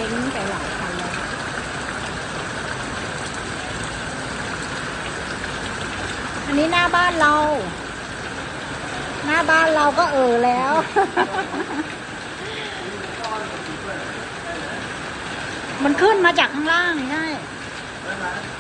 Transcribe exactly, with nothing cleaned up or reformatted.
ล้งไปหลายคันแล้วอันนี้หน้าบ้านเราหน้าบ้านเราก็เออแล้วมันขึ้นมาจากข้างล่างใช่